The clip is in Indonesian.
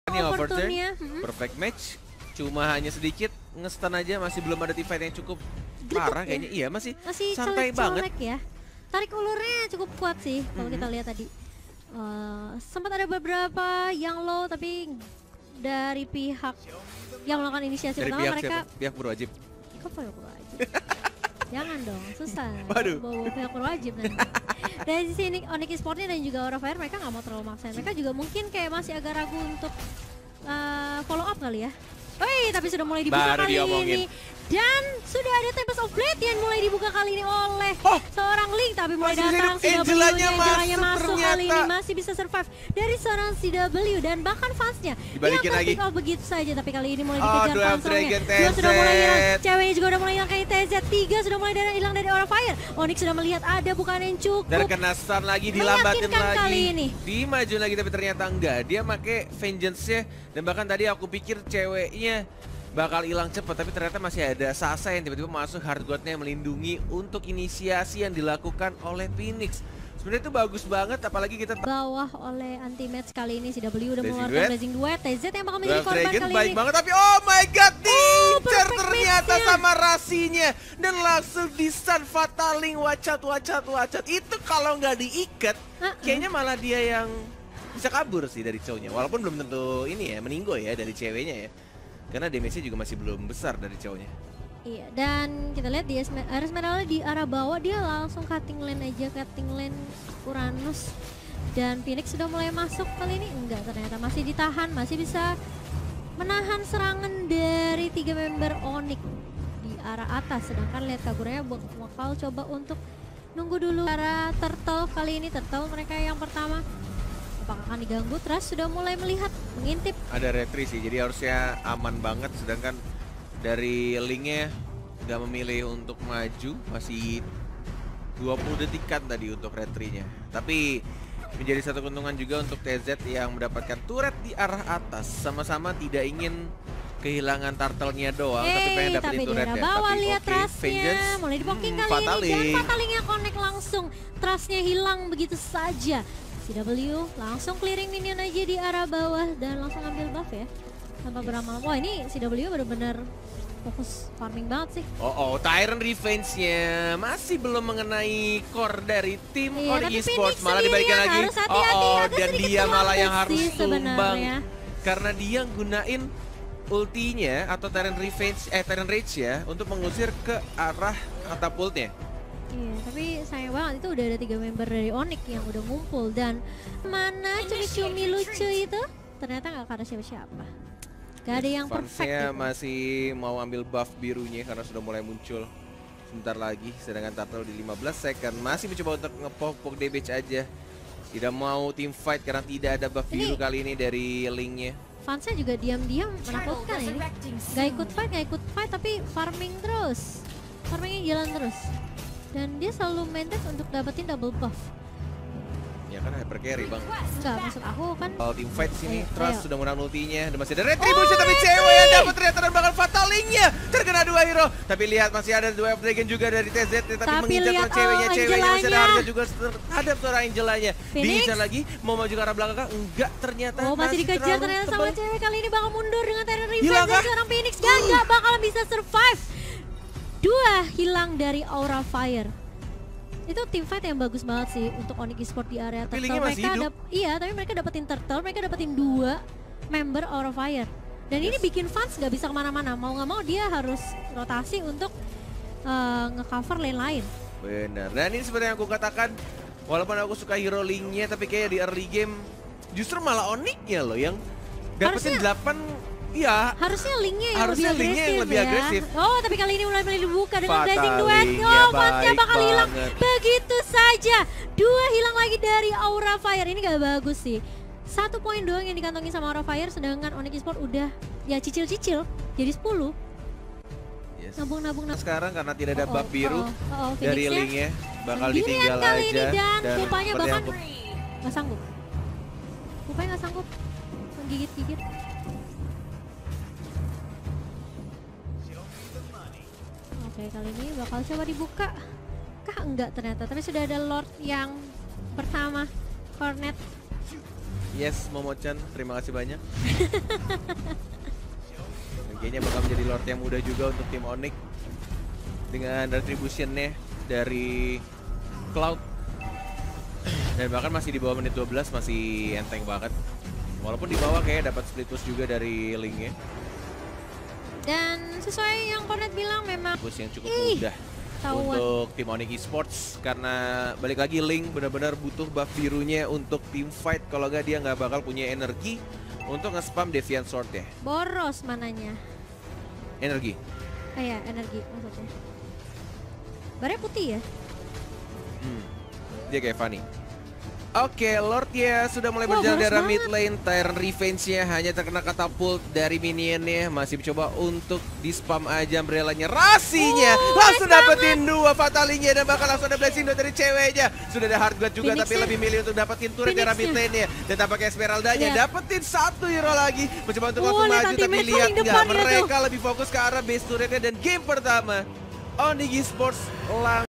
Ini overturn, opportunity-nya. perfect match. Cuma hanya sedikit nge-stun aja, masih belum ada teamfight yang cukup parah ya? kayaknya. Iya, masih Masih santai banget. colek-colek ya. Tarik ulurnya cukup kuat sih kalau kita lihat tadi. Sempat ada beberapa yang low tapi dari pihak yang melakukan inisiasi Dari pertama pihak mereka siapa? Pihak berwajib. kok pihak berwajib? Jangan dong, susah. Waduh. Bawa pihak berwajib nanti. Dari sini Onyx Esports dan juga Aura Fire mereka nggak mau terlalu maksain. Mereka juga mungkin kayak masih agak ragu untuk follow up kali ya. Woi, tapi sudah mulai dibuka Baru kali diomongin. ini. Dan sudah ada Tempest of Blade yang mulai dibuka kali ini oleh seorang Link. Tapi mulai Masih datang hidup. Angelanya Angelanya masuk kali ini. ternyata. Masih bisa survive dari seorang CW. Dan bahkan fansnya Dibalikin lagi. pick off begitu saja. Tapi kali ini mulai dikejar Duel Pansernya. Dragon Dua sudah mulai hilang. TZ. Ceweknya juga udah mulai hilang kayak TZ. 3 sudah mulai hilang dari Aura Fire. Onyx sudah melihat ada bukan yang cukup. Terkena stun lagi, dilambatin Meyakinkan lagi. kali ini. Dimaju lagi tapi ternyata enggak. Dia make vengeance-nya dan bahkan tadi aku pikir ceweknya bakal hilang cepat, tapi ternyata masih ada Sasa yang tiba-tiba masuk hard guard-nya melindungi untuk inisiasi yang dilakukan oleh Phoenix. Sebenarnya itu bagus banget, apalagi kita Bawah oleh anti match kali ini CW udah Blazing mengeluarkan Duet. Blazing Duet. TZ yang bakal menjadi Duel korban Dragon kali baik ini. banget, tapi oh my god, diincar perfect ternyata match-nya. sama Rasinya dan langsung di-stun Fataling, wacat. Itu kalau nggak diikat, kayaknya malah dia yang bisa kabur sih dari cowoknya. Walaupun belum tentu ini ya, meninggo ya dari ceweknya ya. Karena damage-nya juga masih belum besar dari cowoknya. Iya, dan kita lihat di Esmeralda di arah bawah dia langsung cutting lane aja, cutting lane Uranus. Dan Phoenix sudah mulai masuk kali ini. Enggak, ternyata masih ditahan, masih bisa menahan serangan dari 3 member Onyx di arah atas. Sedangkan lihat Kaguranya bakal coba untuk nunggu dulu arah Turtle kali ini. Turtle mereka yang pertama. Apakah akan diganggu? Trust sudah mulai melihat, mengintip. Ada retry sih, jadi harusnya aman banget. Sedangkan dari Linknya nggak memilih untuk maju, masih 20 detikan tadi untuk retry-nya. Tapi menjadi satu keuntungan juga untuk TZ yang mendapatkan turret di arah atas. Sama-sama tidak ingin kehilangan turtle-nya doang, tapi pengen dapetin turretnya. Bawah Tapi lihat oke, trustnya, Vengeance, mulai dipoking kali Fataling. ini. Dan Fatalingnya connect langsung, trustnya hilang begitu saja. CW langsung clearing minion aja di arah bawah dan langsung ambil buff ya. Tanpa beramal. Wah, ini CW benar-benar fokus farming banget sih. Tyrant Revenge-nya masih belum mengenai core dari tim Iya, Onyx tapi Esports, Phoenix malah dibalikin sendiri yang lagi. harus hati-hati, agak Dan sedikit dia malah yang terlambat harus sih tumbang sebenarnya. karena dia gunain ultinya atau Tyrant Revenge, Tyrant Rage ya, untuk mengusir ke arah katapultnya. Iya, tapi sayang banget itu udah ada 3 member dari Onyx yang udah ngumpul. Dan mana cumi-cumi lucu itu ternyata nggak ada siapa-siapa. Gak ada yang perfect Fansnya gitu. masih mau ambil buff birunya karena sudah mulai muncul sebentar lagi. Sedangkan Turtle di 15 second masih mencoba untuk ngepok damage aja. Tidak mau team fight karena tidak ada buff biru kali ini dari Linknya. Fansnya juga diam-diam menakutkan ini. Gak ikut fight tapi farming terus. Farmingnya jalan terus. Dan dia selalu maintain untuk dapetin double buff. Ya kan hyper carry bang. Enggak, maksud aku kan Kalau team fight sini, Ayo. Trust sudah menang ultinya dan masih ada retribution tapi cewek yang dapat ternyata dan bakal Fatalingnya terkena 2 hero. Tapi lihat masih ada Duel Dragon juga dari TZ tapi mengincar lihat, ceweknya masih ada Angelanya. harga juga terhadap seorang Angelanya. Phoenix. Diincar lagi mau maju ke arah belakang enggak ternyata. masih dikejar terlalu ternyata tebal. sama cewek. Kali ini bakal mundur dengan Tyrant Revenge Hilang dan kah? seorang Phoenix gak bakalan bisa survive. 2 hilang dari Aura Fire. Itu team fight yang bagus banget sih untuk Onyx Esports di area Tapi Turtle. Linknya masih hidup. Iya, tapi mereka dapetin Turtle, mereka dapetin 2 member Aura Fire. Dan ini bikin fans gak bisa kemana-mana. Mau gak mau dia harus rotasi untuk nge-cover lane lain. Benar. Dan ini seperti yang aku katakan, walaupun aku suka hero Linknya, tapi kayak di early game justru malah Onyx-nya loh yang dapetin 8. Iya. Harusnya Linknya yang Harusnya Linknya yang lebih agresif. Oh, tapi kali ini mulai dibuka dengan Blazing Duet. Fatalingnya Oh, fansnya baik bakal hilang banget. begitu saja. 2 hilang lagi dari Aura Fire. Ini gak bagus sih. 1 poin doang yang dikantongin sama Aura Fire, sedangkan Onyx Esports udah ya cicil-cicil jadi 10. Yes. Nabung. Sekarang karena tidak ada buff biru dari Phoenix-nya Linknya bakal sendirian ditinggal kali aja. ini dan Pupanya seperti bahkan yang gak sanggup. Pupanya gak sanggup menggigit-gigit. Oke, kali ini bakal coba dibuka. Kah enggak ternyata, tapi sudah ada Lord yang pertama, Cornet. Yes, Momo-chan, terima kasih banyak. Dan kayaknya bakal menjadi Lord yang mudah juga untuk tim Onyx dengan retribution-nya dari Cloud. Dan bahkan masih di bawah menit 12, masih enteng banget. Walaupun di bawah kayak dapat split push juga dari Link-nya. Dan sesuai yang Cornet bilang memang Push yang cukup mudah Tauan. untuk tim Onyx Esports, karena balik lagi Link benar-benar butuh buff birunya untuk team fight. Kalau nggak dia nggak bakal punya energi untuk nge-spam Deviant Sword-nya. boros mananya. Energi. Iya, energi maksudnya. Barnya putih ya? Dia kayak Fanny. Oke, Lord ya sudah mulai Wah, berjalan boros dari banget. mid lane. Tyrant Revenge-nya hanya terkena katapult dari minionnya. Masih mencoba untuk di-spam aja umbrella-nya. Rasinya langsung nice dapetin 2 fatalinya dan bakal langsung ada blessing dari ceweknya. Sudah ada hard guard juga, tapi Phoenix-nya. lebih milih untuk dapetin turret dari mid lane-nya. Dan tampaknya Esmeralda-nya Lihat. dapetin 1 hero lagi. Mencoba untuk langsung lihat maju, tapi ultimate lihat paling nggak, depannya tuh. mereka lebih fokus ke arah base turretnya. Dan game pertama Onyx Esports langsung